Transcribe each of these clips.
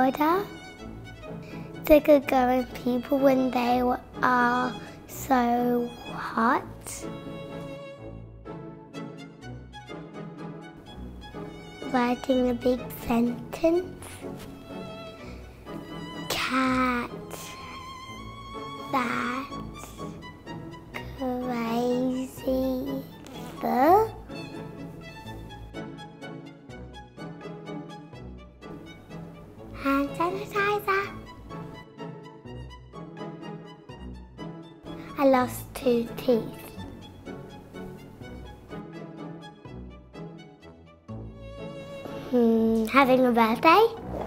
water. They could go in people when they are so hot. Writing a big sentence. Cat. That. Crazy. The. Hand sanitizer. I lost 2 teeth. Having a birthday.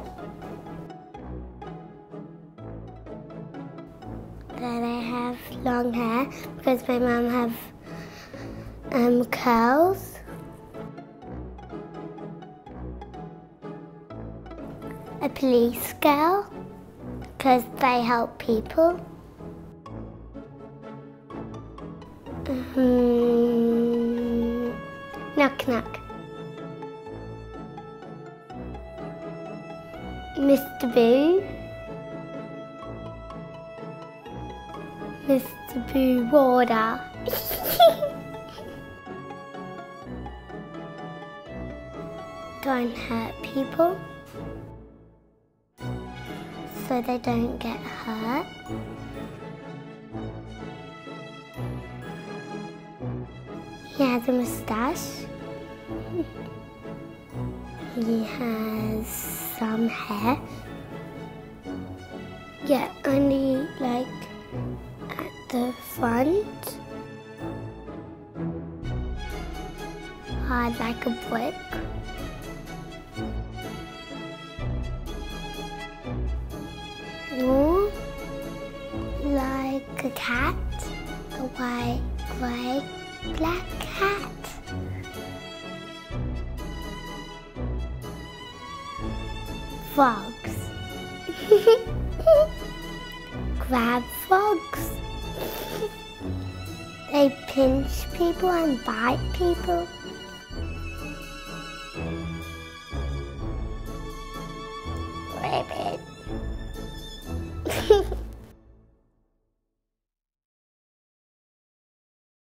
That I have long hair because my mum have curls. A police girl because they help people. Knock knock. Mr. Boo. Mr. Boo water. Don't hurt people so they don't get hurt. He has a moustache. He has some hair. Yeah, only like at the front. Hard like a brick. Or like a cat. A white, grey, black cat. Frogs. Crab frogs. They pinch people and bite people. Rabbit.